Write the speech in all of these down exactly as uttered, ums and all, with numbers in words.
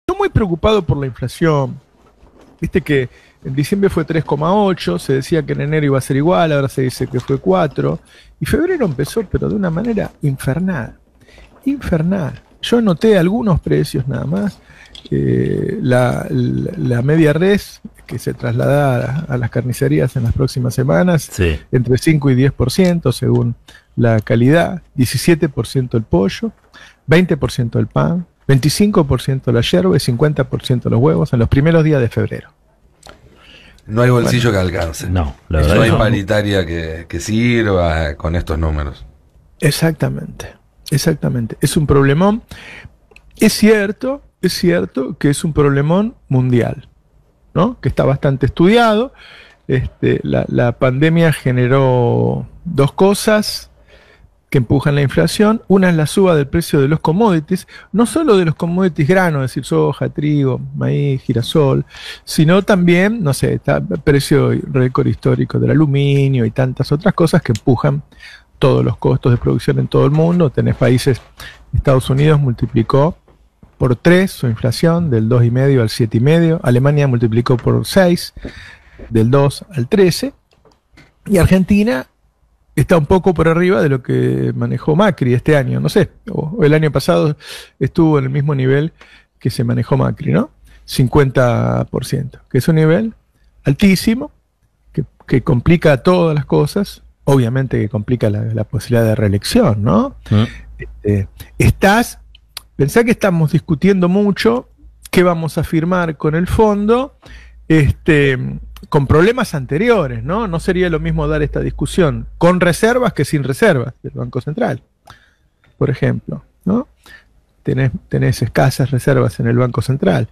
Estoy muy preocupado por la inflación. Viste que en diciembre fue tres coma ocho, se decía que en enero iba a ser igual, ahora se dice que fue cuatro. Y febrero empezó, pero de una manera infernal. Infernal. Yo anoté algunos precios nada más. Eh, la, la, la media res, que se trasladará a, a las carnicerías en las próximas semanas, Sí. entre cinco y diez por ciento según la calidad, diecisiete por ciento el pollo, veinte por ciento el pan, veinticinco por ciento la yerba y cincuenta por ciento los huevos en los primeros días de febrero. No hay bolsillo Bueno, que alcance. No, la No verdad hay que no. paritaria que, que sirva con estos números. Exactamente, exactamente. Es un problemón. Es cierto, es cierto que es un problemón mundial, ¿no? Que está bastante estudiado. Este, la, la pandemia generó dos cosas que empujan la inflación. Una es la suba del precio de los commodities, no solo de los commodities granos, es decir, soja, trigo, maíz, girasol, sino también, no sé, está el precio récord histórico del aluminio y tantas otras cosas que empujan todos los costos de producción en todo el mundo. Tenés países, Estados Unidos multiplicó por tres su inflación, del dos coma cinco al siete coma cinco, Alemania multiplicó por seis, del dos al trece, y Argentina está un poco por arriba de lo que manejó Macri este año, no sé, o, o el año pasado estuvo en el mismo nivel que se manejó Macri, ¿no? cincuenta por ciento, que es un nivel altísimo, que, que complica todas las cosas, obviamente que complica la, la posibilidad de reelección, ¿no? Mm. Este, estás, pensá que estamos discutiendo mucho qué vamos a firmar con el fondo, este, con problemas anteriores, ¿no? No sería lo mismo dar esta discusión con reservas que sin reservas del Banco Central, por ejemplo, ¿no? Tenés, tenés escasas reservas en el Banco Central,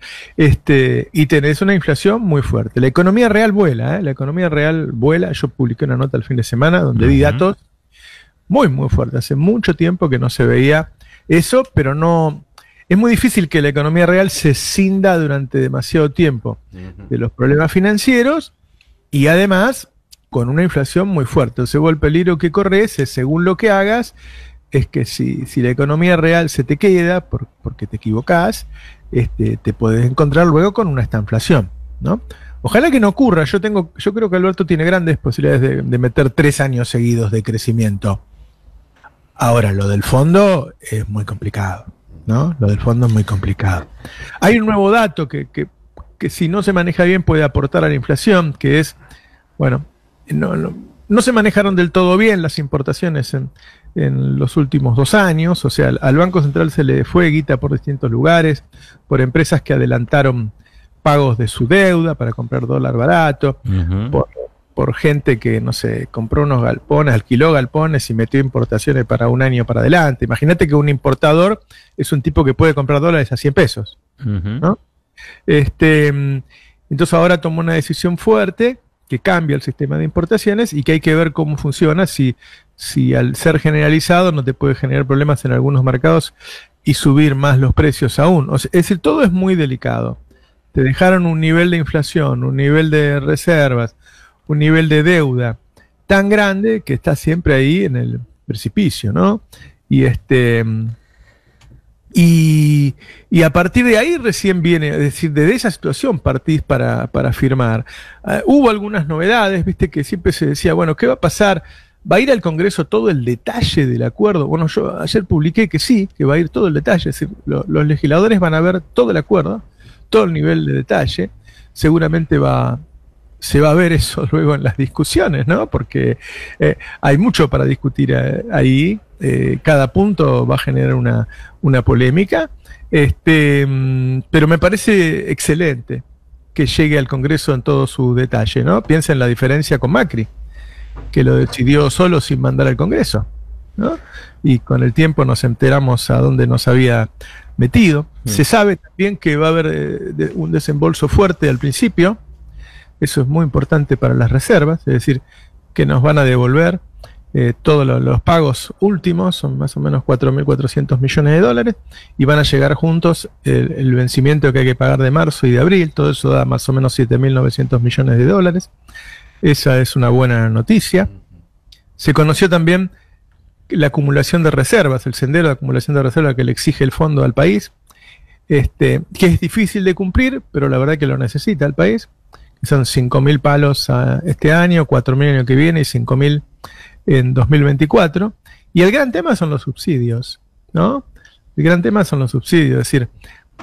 este, y tenés una inflación muy fuerte. La economía real vuela, ¿eh? La economía real vuela. Yo publiqué una nota el fin de semana donde Uh-huh. di datos muy, muy fuertes. Hace mucho tiempo que no se veía eso, pero no... Es muy difícil que la economía real se cinda durante demasiado tiempo de los problemas financieros y además con una inflación muy fuerte. Entonces vos el peligro que corres es, según lo que hagas, es que si, si la economía real se te queda por, porque te equivocás, este, te puedes encontrar luego con una estanflación, ¿no? Ojalá que no ocurra. Yo tengo, yo creo que Alberto tiene grandes posibilidades de, de meter tres años seguidos de crecimiento. Ahora, lo del fondo es muy complicado, ¿no? Lo del fondo es muy complicado. Hay un nuevo dato que, que, que si no se maneja bien puede aportar a la inflación, que es, bueno, no, no, no se manejaron del todo bien las importaciones en, en los últimos dos años, o sea, al, al Banco Central se le fue guita por distintos lugares, por empresas que adelantaron pagos de su deuda para comprar dólar barato, Uh-huh. por, por gente que, no sé, compró unos galpones, alquiló galpones y metió importaciones para un año para adelante. Imagínate que un importador es un tipo que puede comprar dólares a cien pesos, Uh-huh. ¿no? Este, entonces ahora tomó una decisión fuerte que cambia el sistema de importaciones y que hay que ver cómo funciona, si, si al ser generalizado no te puede generar problemas en algunos mercados y subir más los precios aún. O sea, es decir, todo es muy delicado. Te dejaron un nivel de inflación, un nivel de reservas, un nivel de deuda tan grande que está siempre ahí en el precipicio, ¿no? Y este y, y a partir de ahí recién viene, es decir, desde esa situación partís para, para firmar. Uh, hubo algunas novedades, viste que siempre se decía, bueno, ¿qué va a pasar? ¿Va a ir al Congreso todo el detalle del acuerdo? Bueno, yo ayer publiqué que sí, que va a ir todo el detalle, es decir, lo, los legisladores van a ver todo el acuerdo, todo el nivel de detalle, seguramente va, se va a ver eso luego en las discusiones, ¿no? Porque eh, hay mucho para discutir eh, ahí, eh, cada punto va a generar una, una polémica, este, pero me parece excelente que llegue al Congreso en todo su detalle, ¿no? Piensa en la diferencia con Macri, que lo decidió solo sin mandar al Congreso, ¿no? Y con el tiempo nos enteramos a dónde nos había metido. Mm. Se sabe también que va a haber eh, de, un desembolso fuerte al principio. Eso es muy importante para las reservas, es decir, que nos van a devolver eh, todos los, los pagos últimos, son más o menos cuatro mil cuatrocientos millones de dólares, y van a llegar juntos el, el vencimiento que hay que pagar de marzo y de abril. Todo eso da más o menos siete mil novecientos millones de dólares. Esa es una buena noticia. Se conoció también la acumulación de reservas, el sendero de acumulación de reservas que le exige el fondo al país. este, que es difícil de cumplir, pero la verdad que lo necesita el país. Son cinco mil palos a este año, cuatro mil el año que viene y cinco mil en dos mil veinticuatro. Y el gran tema son los subsidios, ¿no? El gran tema son los subsidios, es decir,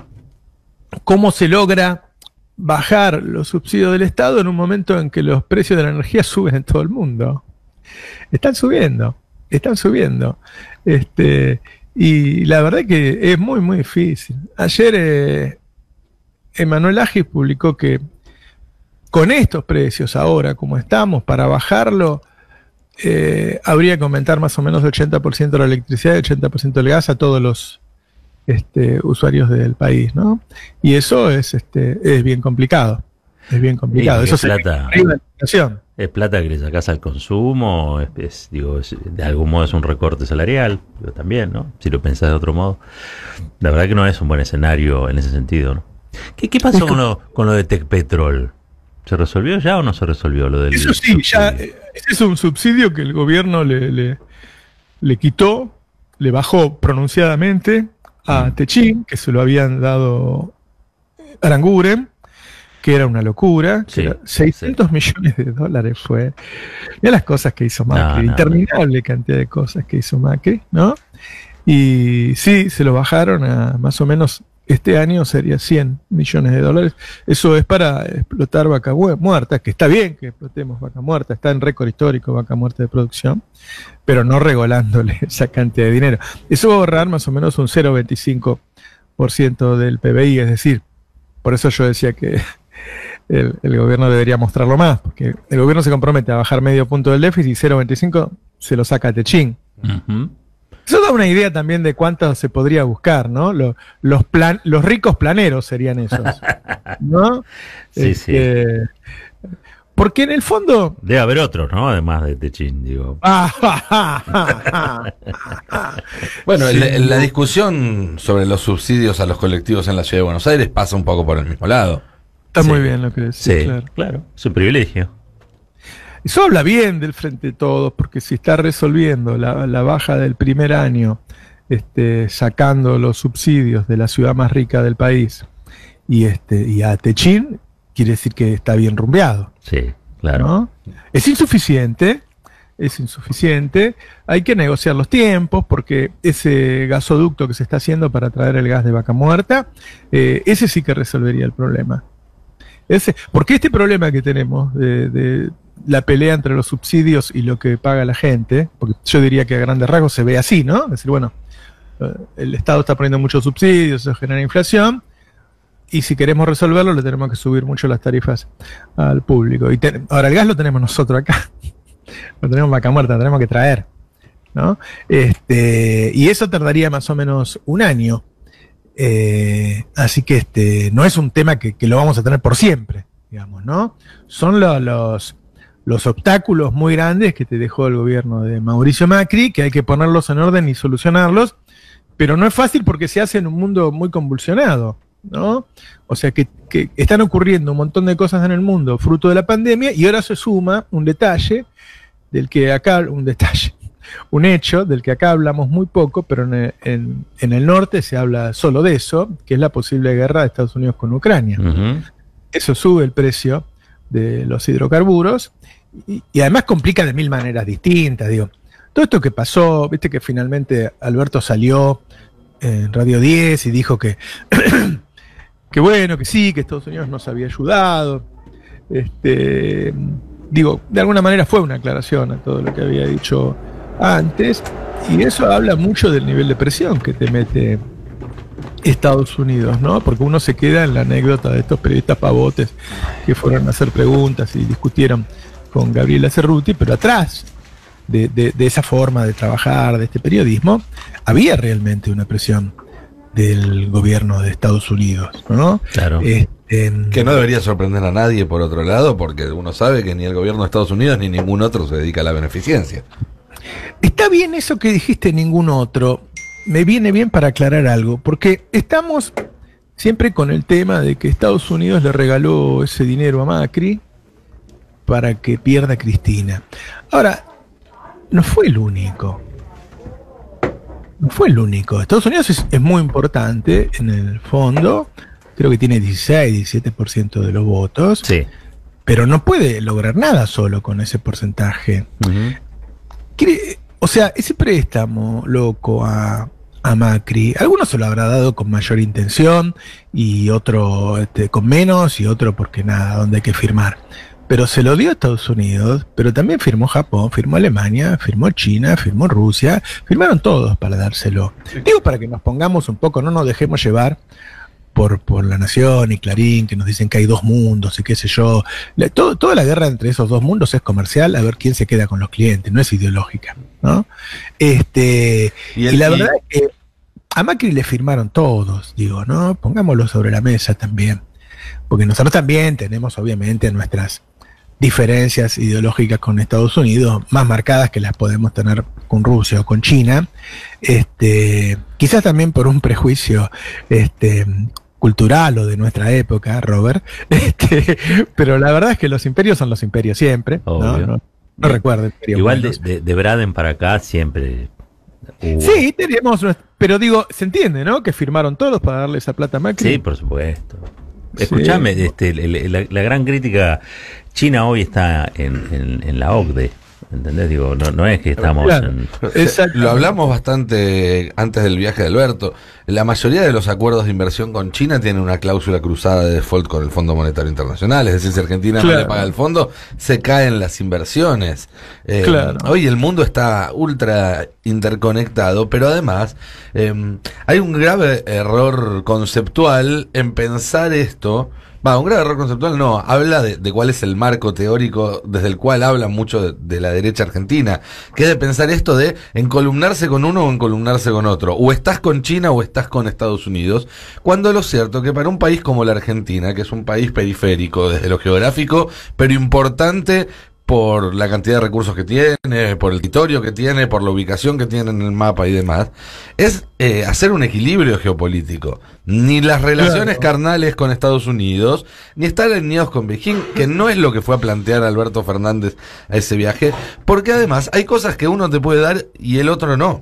cómo se logra bajar los subsidios del Estado en un momento en que los precios de la energía suben en todo el mundo. Están subiendo, están subiendo. Este, y la verdad que es muy, muy difícil. Ayer eh, Emanuel Agis publicó que con estos precios ahora, como estamos, para bajarlo, eh, habría que aumentar más o menos el ochenta por ciento de la electricidad y el ochenta por ciento del gas a todos los este, usuarios del país, ¿no? Y eso es, este, es bien complicado. Es bien complicado. Sí, eso es se plata. ¿Es plata que le sacás al consumo? Es, es, digo, es, de algún modo es un recorte salarial, pero también, ¿no? Si lo pensás de otro modo. La verdad que no es un buen escenario en ese sentido, ¿no? ¿Qué, qué pasó con lo, con lo de Tecpetrol? ¿Se resolvió ya o no se resolvió lo del Eso sí, subsidio? Ya, ese es un subsidio que el gobierno le, le, le quitó, le bajó pronunciadamente a mm. Techín, que se lo habían dado Aranguren, que era una locura, sí, era seiscientos sí. millones de dólares fue. Mira las cosas que hizo Macri, no, no, interminable no. cantidad de cosas que hizo Macri, ¿no? Y sí, se lo bajaron a más o menos, este año sería cien millones de dólares. Eso es para explotar vaca muerta, que está bien que explotemos vaca muerta, está en récord histórico vaca muerta de producción, pero no regolándole esa cantidad de dinero. Eso va a ahorrar más o menos un cero coma veinticinco por ciento del P B I, es decir, por eso yo decía que el, el gobierno debería mostrarlo más, porque el gobierno se compromete a bajar medio punto del déficit y cero coma veinticinco se lo saca a Techín. Uh-huh. Eso da una idea también de cuánto se podría buscar, ¿no? Los, los, plan, los ricos planeros serían esos, ¿no? Sí, este, sí. Porque en el fondo... Debe haber otros, ¿no? Además de Techín, digo. Bueno, sí. la, la discusión sobre los subsidios a los colectivos en la Ciudad de Buenos Aires pasa un poco por el mismo lado. Está sí. muy bien lo que decís, sí, claro. claro. Es un privilegio. Eso habla bien del Frente de Todos, porque si está resolviendo la, la baja del primer año, este, sacando los subsidios de la ciudad más rica del país y, este, y a Techín, quiere decir que está bien rumbeado. Sí, claro. ¿No? Es insuficiente, es insuficiente. Hay que negociar los tiempos, porque ese gasoducto que se está haciendo para traer el gas de vaca muerta, eh, ese sí que resolvería el problema. Ese, porque este problema que tenemos de... de la pelea entre los subsidios y lo que paga la gente, porque yo diría que a grandes rasgos se ve así, ¿no? Es decir, bueno, el Estado está poniendo muchos subsidios, eso genera inflación, y si queremos resolverlo le tenemos que subir mucho las tarifas al público. Y te, ahora el gas lo tenemos nosotros acá, lo tenemos vaca muerta, lo tenemos que traer, ¿no? Este, y eso tardaría más o menos un año. Eh, así que este no es un tema que, que lo vamos a tener por siempre, digamos, ¿no? Son lo, los... los obstáculos muy grandes que te dejó el gobierno de Mauricio Macri, que hay que ponerlos en orden y solucionarlos, pero no es fácil porque se hace en un mundo muy convulsionado, ¿no? O sea que, que están ocurriendo un montón de cosas en el mundo fruto de la pandemia, y ahora se suma un detalle del que acá, un detalle, un hecho del que acá hablamos muy poco, pero en, en, en el norte se habla solo de eso, que es la posible guerra de Estados Unidos con Ucrania. Uh-huh. Eso sube el precio de los hidrocarburos y, y además complica de mil maneras distintas, digo. Todo esto que pasó, viste que finalmente Alberto salió en Radio diez y dijo que que bueno, que sí, que Estados Unidos nos había ayudado. Este, digo, de alguna manera fue una aclaración a todo lo que había dicho antes, y eso habla mucho del nivel de presión que te mete Estados Unidos, ¿no? Porque uno se queda en la anécdota de estos periodistas pavotes que fueron a hacer preguntas y discutieron con Gabriela Cerruti, pero atrás de, de, de esa forma de trabajar, de este periodismo, había realmente una presión del gobierno de Estados Unidos, ¿no? Claro. Este, que no debería sorprender a nadie, por otro lado, porque uno sabe que ni el gobierno de Estados Unidos ni ningún otro se dedica a la beneficencia. Está bien eso que dijiste, ningún otro. Me viene bien para aclarar algo, porque estamos siempre con el tema de que Estados Unidos le regaló ese dinero a Macri para que pierda a Cristina. Ahora, no fue el único. no fue el único. Estados Unidos es, es muy importante en el fondo, creo que tiene dieciséis, diecisiete por ciento de los votos, Sí. pero no puede lograr nada solo con ese porcentaje. Ujú. Quiere- o sea, ese préstamo loco a, a Macri, algunos se lo habrá dado con mayor intención y otro este, con menos y otro porque nada, donde hay que firmar. Pero se lo dio a Estados Unidos, pero también firmó Japón, firmó Alemania, firmó China, firmó Rusia, firmaron todos para dárselo. Digo para que nos pongamos un poco, no nos dejemos llevar por, por La Nación y Clarín, que nos dicen que hay dos mundos y qué sé yo. La- todo- toda la guerra entre esos dos mundos es comercial, a ver quién se queda con los clientes, no es ideológica, ¿no? Este, Y y, el- la y- verdad es que a Macri le firmaron todos, digo, ¿no? Pongámoslo sobre la mesa también. Porque nosotros también tenemos, obviamente, nuestras diferencias ideológicas con Estados Unidos, más marcadas que las podemos tener con Rusia o con China. Este, quizás también por un prejuicio este, cultural o de nuestra época, Robert. Este, pero la verdad es que los imperios son los imperios siempre. ¿no? Obvio. No, no recuerdo imperios Igual de, buenos. de, de Braden para acá siempre hubo. Sí, tenemos, nues- pero digo, se entiende, ¿no? Que firmaron todos para darle esa plata a Macri. Sí, por supuesto. Sí. Escuchame, este, el- el- la, la gran crítica, China hoy está en, en, en la O C D E, ¿entendés? Digo, no, no es que estamos Claro. en... Exactamente. Lo hablamos bastante antes del viaje de Alberto. La mayoría de los acuerdos de inversión con China tienen una cláusula cruzada de default con el Fondo Monetario Internacional. Es decir, si Argentina no Claro. le paga el fondo, se caen las inversiones. Eh, Claro. Hoy el mundo está ultra interconectado, pero además eh, hay un grave error conceptual en pensar esto. Va, un grave error conceptual no, habla de, de cuál es el marco teórico desde el cual habla mucho de, de la derecha argentina, que es de pensar esto de encolumnarse con uno o encolumnarse con otro, o estás con China o estás con Estados Unidos, cuando lo cierto que para un país como la Argentina, que es un país periférico desde lo geográfico, pero importante por la cantidad de recursos que tiene, por el territorio que tiene, por la ubicación que tiene en el mapa y demás, es eh, hacer un equilibrio geopolítico. Ni las relaciones Claro. carnales con Estados Unidos, ni estar alineados con Beijing, que no es lo que fue a plantear Alberto Fernández a ese viaje, porque además hay cosas que uno te puede dar y el otro no.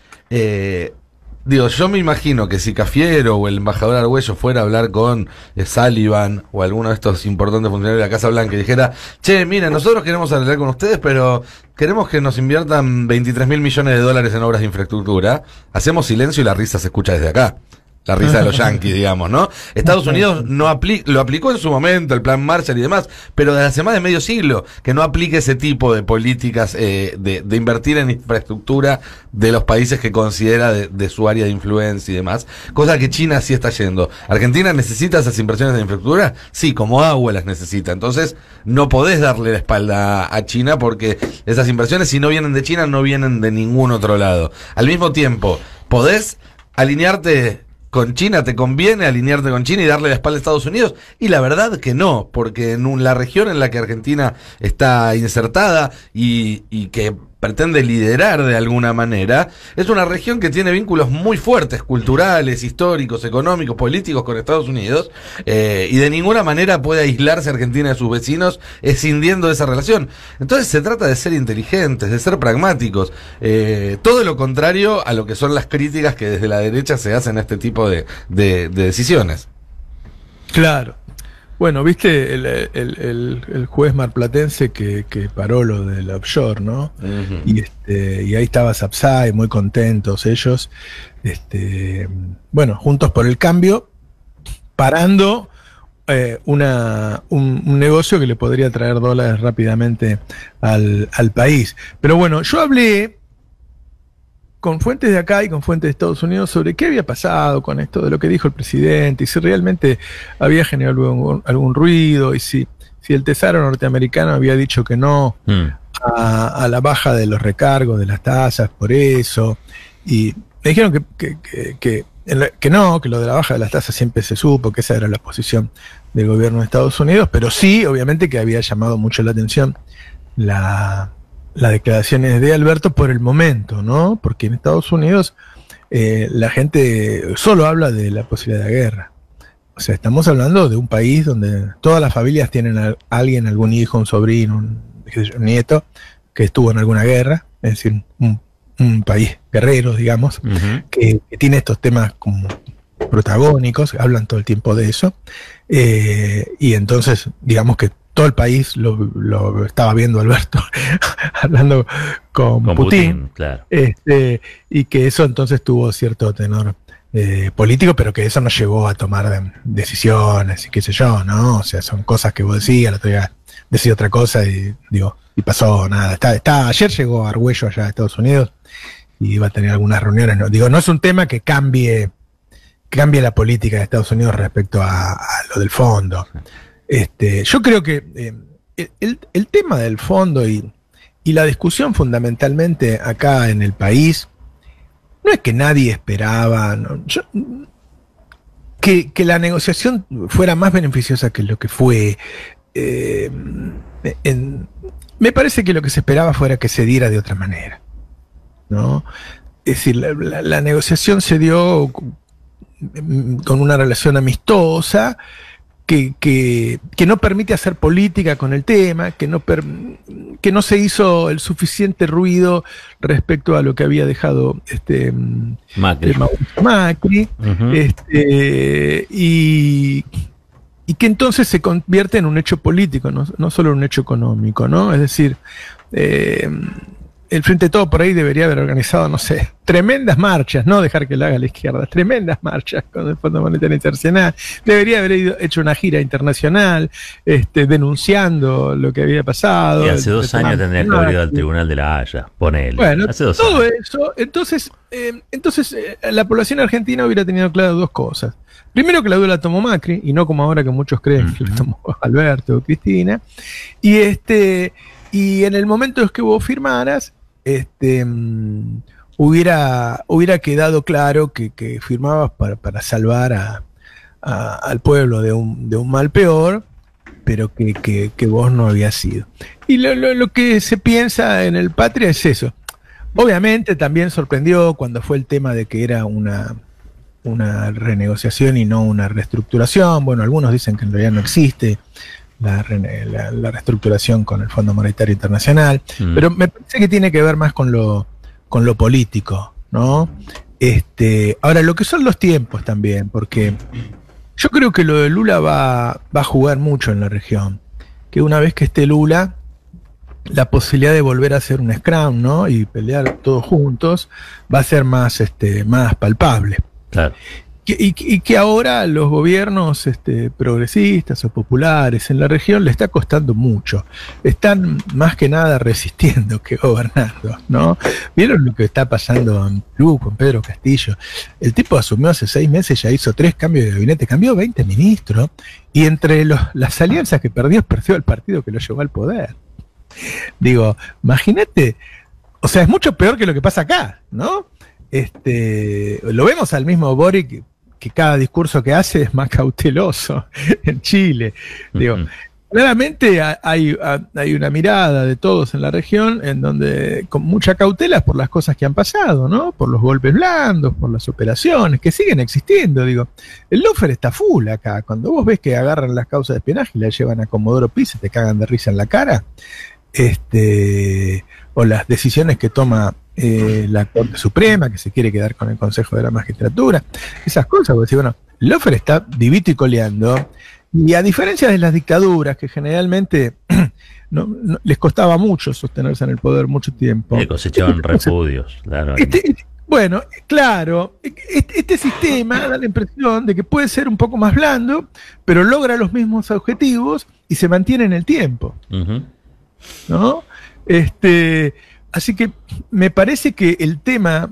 Eh, Digo, yo me imagino que si Cafiero o el embajador Argüello fuera a hablar con eh, Sullivan o alguno de estos importantes funcionarios de la Casa Blanca y dijera, che, mira, nosotros queremos hablar con ustedes, pero queremos que nos inviertan veintitrés mil millones de dólares en obras de infraestructura, hacemos silencio y la risa se escucha desde acá. La risa de los yanquis, digamos, ¿no? Estados Unidos no apli- lo aplicó en su momento, el plan Marshall y demás, pero desde hace más de medio siglo que no aplique ese tipo de políticas eh, de, de invertir en infraestructura de los países que considera de, de su área de influencia y demás, cosa que China sí está yendo. ¿Argentina necesita esas inversiones de infraestructura? Sí, como agua las necesita. Entonces, no podés darle la espalda a China porque esas inversiones, si no vienen de China, no vienen de ningún otro lado. Al mismo tiempo, podés alinearte con China, te conviene alinearte con China y darle la espalda a Estados Unidos, y la verdad que no, porque en un- la región en la que Argentina está insertada y, y que pretende liderar de alguna manera, es una región que tiene vínculos muy fuertes, culturales, históricos, económicos, políticos con Estados Unidos, eh, y de ninguna manera puede aislarse Argentina de sus vecinos escindiendo de esa relación. Entonces se trata de ser inteligentes, de ser pragmáticos, eh, todo lo contrario a lo que son las críticas que desde la derecha se hacen a este tipo de, de, de decisiones. Claro. Bueno, viste el, el- el- el juez marplatense que, que paró lo del offshore, ¿no? Y este, y ahí estaba Sapsay, muy contentos ellos. Este, bueno, Juntos por el Cambio, parando eh, una, un, un negocio que le podría traer dólares rápidamente al, al país. Pero bueno, yo hablé con fuentes de acá y con fuentes de Estados Unidos sobre qué había pasado con esto de lo que dijo el presidente y si realmente había generado algún, algún ruido y si, si el Tesoro norteamericano había dicho que no Mm. a, a la baja de los recargos de las tasas por eso. Y me dijeron que, que, que, que, en la- que no, que lo de la baja de las tasas siempre se supo, que esa era la posición del gobierno de Estados Unidos, pero sí, obviamente, que había llamado mucho la atención la, las declaraciones de Alberto por el momento, ¿no? Porque en Estados Unidos eh, la gente solo habla de la posibilidad de guerra. O sea, estamos hablando de un país donde todas las familias tienen a alguien, algún hijo, un sobrino, un, qué sé yo, un nieto, que estuvo en alguna guerra, es decir, un un país guerrero, digamos, uh-huh. que, que tiene estos temas como protagónicos, hablan todo el tiempo de eso, eh, y entonces, digamos que todo el país lo, lo estaba viendo Alberto hablando con, con Putin, Putin claro. este, y que eso entonces tuvo cierto tenor eh, político, pero que eso no llegó a tomar de, decisiones y qué sé yo, ¿no? O sea, son cosas que vos decías, el otro día decía otra cosa y digo, y pasó nada. Está, está, ayer llegó Argüello allá a Estados Unidos y iba a tener algunas reuniones, ¿no? Digo, no es un tema que cambie, que cambie la política de Estados Unidos respecto a, a lo del fondo. Este, yo creo que eh, el, el tema del fondo y, y la discusión fundamentalmente acá en el país no es que nadie esperaba no, yo, que, que la negociación fuera más beneficiosa que lo que fue. Eh, en, me parece que lo que se esperaba fuera que se diera de otra manera, ¿no? Es decir, la, la, la negociación se dio con una relación amistosa. Que, que, que no permite hacer política con el tema, que no, per, que no se hizo el suficiente ruido respecto a lo que había dejado este Macri, Macri uh-huh. este, y, y que entonces se convierte en un hecho político, no, no solo en un hecho económico, ¿no? Es decir, eh, el Frente de Todo por ahí debería haber organizado, no sé, tremendas marchas, no dejar que lo haga la izquierda, tremendas marchas con el Fondo Monetario Internacional, debería haber ido, hecho una gira internacional, este, denunciando lo que había pasado. Y hace dos años tendría que haber ido al Tribunal de la Haya, ponele. Bueno, hace dos todo años. eso, entonces, eh, entonces eh, la población argentina hubiera tenido claro dos cosas. Primero, que la duda la tomó Macri, y no como ahora que muchos creen uh-huh. que la tomó Alberto o Cristina, y este... Y en el momento en que vos firmaras, este, um, hubiera, hubiera quedado claro que, que firmabas para, para salvar a, a, al pueblo de un, de un mal peor, pero que, que, que vos no habías sido. Y lo, lo, lo que se piensa en el Patria es eso. Obviamente también sorprendió cuando fue el tema de que era una, una renegociación y no una reestructuración. Bueno, algunos dicen que en realidad no existe La, la, la reestructuración con el Fondo Monetario Internacional, mm. pero me parece que tiene que ver más con lo, con lo político, ¿no? Este, ahora, lo que son los tiempos también, porque yo creo que lo de Lula va, va a jugar mucho en la región, que una vez que esté Lula, la posibilidad de volver a hacer un scrum, ¿no? Y pelear todos juntos, va a ser más, este, más palpable. Claro. Y, y, y que ahora los gobiernos este, progresistas o populares en la región le está costando mucho. Están más que nada resistiendo que gobernando, ¿no? ¿Vieron lo que está pasando en Perú con Pedro Castillo? El tipo asumió hace seis meses, ya hizo tres cambios de gabinete, cambió veinte ministros, y entre los, las alianzas que perdió, perdió el partido que lo llevó al poder. Digo, imagínate, o sea, es mucho peor que lo que pasa acá, ¿no? Este, lo vemos al mismo Boric, que cada discurso que hace es más cauteloso en Chile. Digo, uh-huh. claramente hay, hay una mirada de todos en la región en donde con mucha cautela por las cosas que han pasado, ¿no? Por los golpes blandos, por las operaciones que siguen existiendo. Digo, el lawfare está full acá. Cuando vos ves que agarran las causas de espionaje y las llevan a Comodoro Pi, se te cagan de risa en la cara. Este, o las decisiones que toma eh, la Corte Suprema, que se quiere quedar con el Consejo de la Magistratura, esas cosas, porque bueno, el lawfare está vivito y coleando, y a diferencia de las dictaduras, que generalmente no, no, les costaba mucho sostenerse en el poder mucho tiempo. Le cosechaban este, repudios, claro. Este, este, bueno, claro, este, este sistema da la impresión de que puede ser un poco más blando, pero logra los mismos objetivos y se mantiene en el tiempo. Uh-huh. ¿No? Este, así que me parece que el tema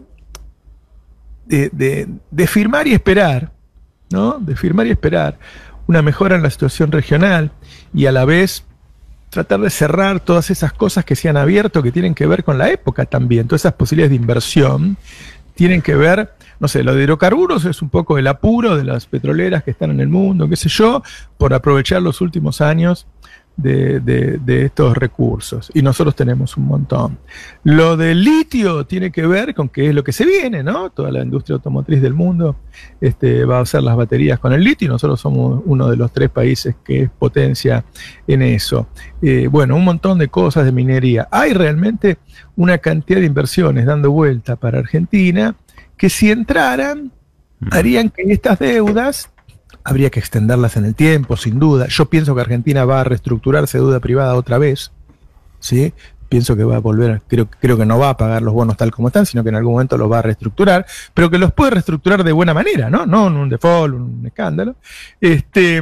de, de, de firmar y esperar, ¿no? De firmar y esperar una mejora en la situación regional y a la vez tratar de cerrar todas esas cosas que se han abierto que tienen que ver con la época también, todas esas posibilidades de inversión tienen que ver, no sé, lo de hidrocarburos es un poco el apuro de las petroleras que están en el mundo, qué sé yo, por aprovechar los últimos años de, de, de estos recursos, y nosotros tenemos un montón. Lo del litio tiene que ver con qué es lo que se viene, ¿no? Toda la industria automotriz del mundo este, va a hacer las baterías con el litio, y nosotros somos uno de los tres países que es potencia en eso. Eh, bueno, un montón de cosas de minería. Hay realmente una cantidad de inversiones dando vuelta para Argentina que, si entraran, harían que estas deudas, habría que extenderlas en el tiempo, sin duda. Yo pienso que Argentina va a reestructurarse deuda privada otra vez, ¿sí? Pienso que va a volver, creo, creo que no va a pagar los bonos tal como están, sino que en algún momento los va a reestructurar, pero que los puede reestructurar de buena manera, ¿no? No en un default, un escándalo. Este,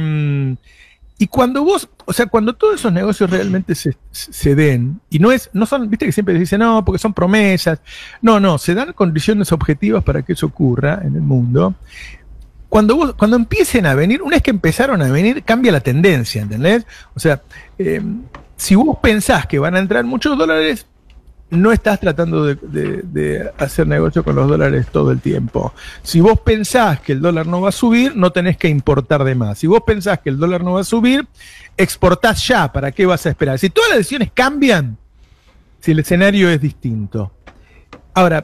y cuando vos, o sea, cuando todos esos negocios realmente se, se den, y no es, no son, viste que siempre dicen, no, porque son promesas. No, no, se dan condiciones objetivas para que eso ocurra en el mundo. Cuando, vos, cuando empiecen a venir, una vez que empezaron a venir, cambia la tendencia, ¿entendés? O sea, eh, si vos pensás que van a entrar muchos dólares, no estás tratando de, de, de hacer negocio con los dólares todo el tiempo. Si vos pensás que el dólar no va a subir, no tenés que importar de más. Si vos pensás que el dólar no va a subir, exportás ya. ¿Para qué vas a esperar? Si todas las decisiones cambian, si el escenario es distinto. Ahora,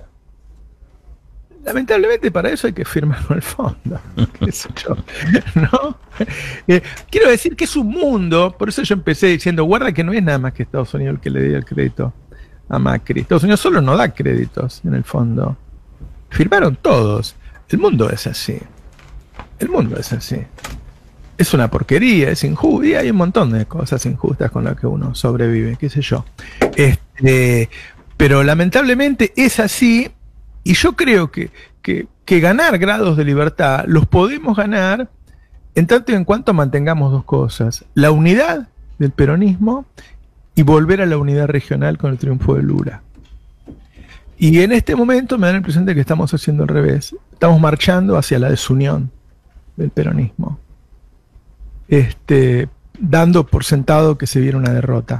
lamentablemente para eso hay que firmar con el fondo. ¿Qué sé yo? ¿No? Eh, quiero decir que es un mundo, por eso yo empecé diciendo, guarda que no es nada más que Estados Unidos el que le dio el crédito a Macri. Estados Unidos solo no da créditos en el fondo. Firmaron todos. El mundo es así. El mundo es así. Es una porquería, es injusto, y hay un montón de cosas injustas con las que uno sobrevive, qué sé yo. Este, pero lamentablemente es así. Y yo creo que, que, que ganar grados de libertad los podemos ganar en tanto y en cuanto mantengamos dos cosas: la unidad del peronismo y volver a la unidad regional con el triunfo de Lula. Y en este momento me da la impresión de que estamos haciendo al revés. Estamos marchando hacia la desunión del peronismo, este, dando por sentado que se viene una derrota.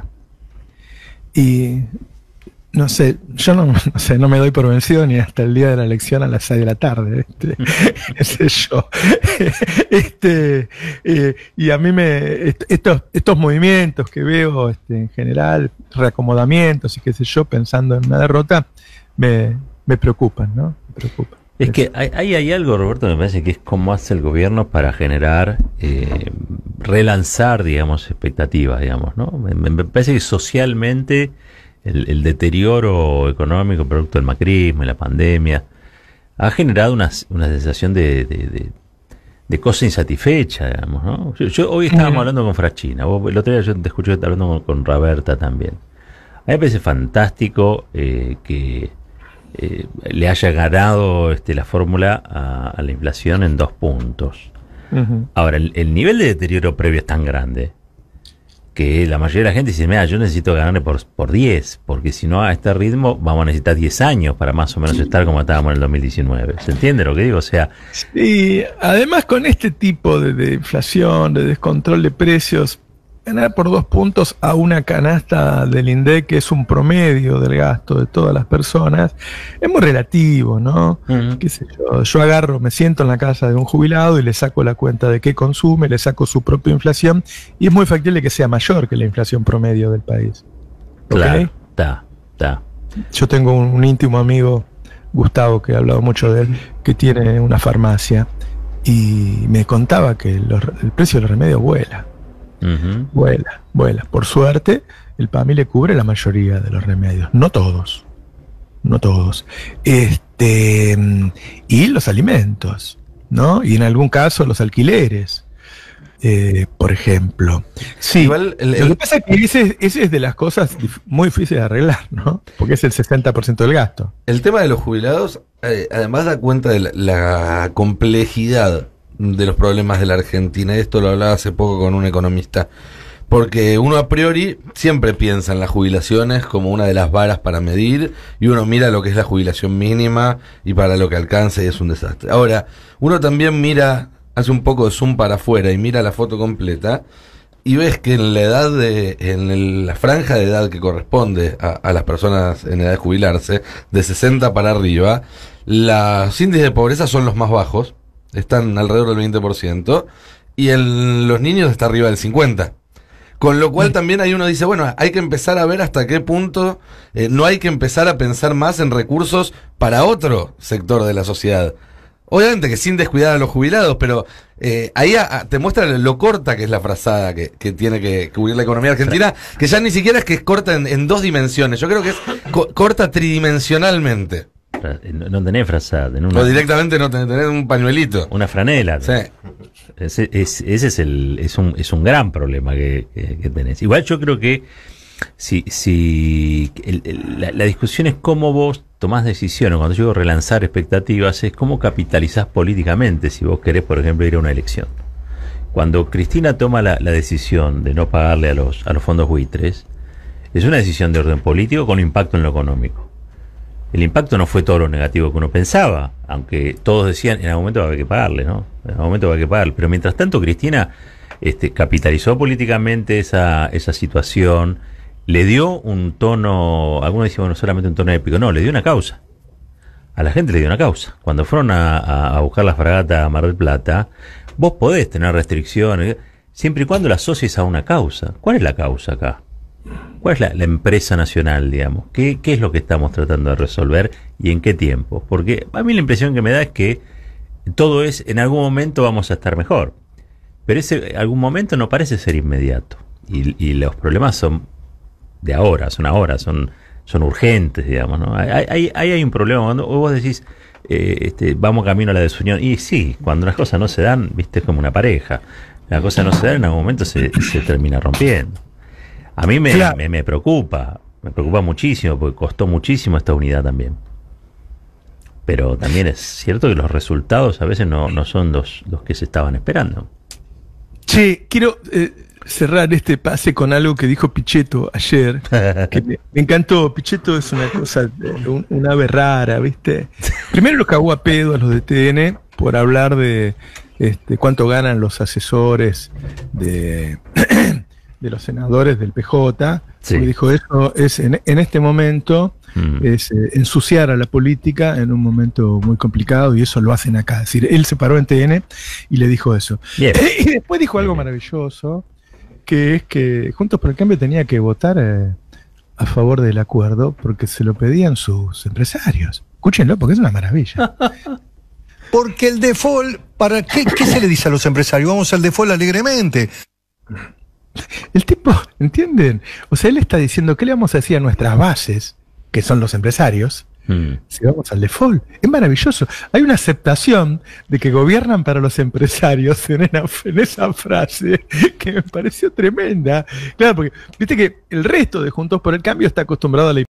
Y no sé, yo no, no sé, no me doy por vencido ni hasta el día de la elección a las seis de la tarde, este, qué sé yo. Este, eh, y a mí me, estos, estos movimientos que veo este, en general, reacomodamientos y qué sé yo, pensando en una derrota, me, me preocupan, ¿no? Me preocupan. Es que hay, hay, hay algo, Roberto, me parece que es cómo hace el gobierno para generar, eh, relanzar, digamos, expectativas, digamos, ¿no? Me, me parece que socialmente El, el deterioro económico producto del macrismo y la pandemia ha generado una, una sensación de, de, de, de cosa insatisfecha, digamos, ¿no? Yo, yo hoy estábamos hablando con Frachina, vos, el otro día yo te escuché hablando con, con Roberta también. A mí me parece fantástico eh, que eh, le haya ganado este, la fórmula a, a la inflación en dos puntos. Uh-huh. Ahora, el, el nivel de deterioro previo es tan grande que la mayoría de la gente dice, mira, yo necesito ganarle por, por diez, porque si no a este ritmo vamos a necesitar diez años para más o menos estar como estábamos en el dos mil diecinueve. ¿Se entiende lo que digo? O sea, sí, además con este tipo de, de inflación, de descontrol de precios, ganar por dos puntos a una canasta del INDEC, que es un promedio del gasto de todas las personas, es muy relativo, ¿no? Uh-huh. ¿Qué sé yo? Yo agarro, me siento en la casa de un jubilado y le saco la cuenta de qué consume, le saco su propia inflación, y es muy factible que sea mayor que la inflación promedio del país. Claro, está, está. Yo tengo un, un íntimo amigo, Gustavo, que he hablado mucho de él, que tiene una farmacia, y me contaba que los, el precio de los remedios vuela. Uh-huh. Vuela, vuela. Por suerte, el P A M I le cubre la mayoría de los remedios, no todos, no todos. Este, y los alimentos, ¿no? Y en algún caso los alquileres, eh, por ejemplo. Sí, igual el, el, lo que pasa es que ese, ese es de las cosas muy difíciles de arreglar, ¿no? Porque es el sesenta por ciento del gasto. El tema de los jubilados, eh, además da cuenta de la, la complejidad de los problemas de la Argentina. Esto lo hablaba hace poco con un economista, porque uno a priori siempre piensa en las jubilaciones como una de las varas para medir, y uno mira lo que es la jubilación mínima y para lo que alcanza, y es un desastre. Ahora, uno también mira, hace un poco de zoom para afuera y mira la foto completa, y ves que en la edad de, en el, la franja de edad que corresponde a, a las personas en edad de jubilarse, de sesenta para arriba, los índices de pobreza son los más bajos, están alrededor del veinte por ciento, y en los niños está arriba del cincuenta por ciento. Con lo cual también ahí uno dice, bueno, hay que empezar a ver hasta qué punto eh, no hay que empezar a pensar más en recursos para otro sector de la sociedad. Obviamente que sin descuidar a los jubilados, pero eh, ahí a, a, te muestra lo corta que es la frazada que, que tiene que cubrir la economía argentina, que ya ni siquiera es que es corta en, en dos dimensiones, yo creo que es co corta tridimensionalmente. No, no tenés frazada. Una, o directamente no tenés, tenés un pañuelito. Una franela. Sí. Ese, es, ese es, el, es, un, es un gran problema que, que, que tenés. Igual yo creo que si, si el, el, la, la discusión es cómo vos tomás decisiones. Cuando yo digo relanzar expectativas, es cómo capitalizás políticamente si vos querés, por ejemplo, ir a una elección. Cuando Cristina toma la, la decisión de no pagarle a los, a los fondos buitres, es una decisión de orden político con impacto en lo económico. El impacto no fue todo lo negativo que uno pensaba, aunque todos decían en algún momento va a haber que pagarle, ¿no? En algún momento va a haber que pagarle. Pero mientras tanto, Cristina este, capitalizó políticamente esa, esa situación, le dio un tono, algunos dicen, bueno, solamente un tono épico, no, le dio una causa. A la gente le dio una causa. Cuando fueron a, a, a buscar la fragata a Mar del Plata, vos podés tener restricciones, siempre y cuando la asocies a una causa. ¿Cuál es la causa acá? ¿Cuál es la, la empresa nacional, digamos? ¿Qué, ¿Qué es lo que estamos tratando de resolver y en qué tiempo? Porque a mí la impresión que me da es que todo es, en algún momento vamos a estar mejor. Pero ese algún momento no parece ser inmediato. Y, y los problemas son de ahora, son ahora, son, son urgentes, digamos, ¿no? Ahí hay, hay, hay un problema. Cuando vos decís, eh, este, vamos camino a la desunión. Y sí, cuando las cosas no se dan, viste, es como una pareja. Las cosas no se dan, en algún momento se, se termina rompiendo. A mí me, claro. me, me preocupa, me preocupa muchísimo, porque costó muchísimo esta unidad también. Pero también es cierto que los resultados a veces no, no son los, los que se estaban esperando. Sí, quiero eh, cerrar este pase con algo que dijo Pichetto ayer, que me, me encantó. Pichetto es una cosa, un, una ave rara, ¿viste? Primero los cagó a pedo a los de T N por hablar de este, cuánto ganan los asesores de... de los senadores del P J, sí. Dijo eso es en, en este momento mm. es eh, ensuciar a la política en un momento muy complicado y eso lo hacen acá. Es decir, él se paró en T N y le dijo eso. Yeah. Y después dijo algo maravilloso, que es que Juntos por el Cambio tenía que votar eh, a favor del acuerdo porque se lo pedían sus empresarios. Escúchenlo porque es una maravilla. Porque el default, ¿para qué, qué se le dice a los empresarios? Vamos al default alegremente. El tipo, ¿entienden? O sea, él está diciendo, ¿qué le vamos a decir a nuestras bases, que son los empresarios, mm. si vamos al default? Es maravilloso. Hay una aceptación de que gobiernan para los empresarios en, una, en esa frase que me pareció tremenda. Claro, porque viste que el resto de Juntos por el Cambio está acostumbrado a la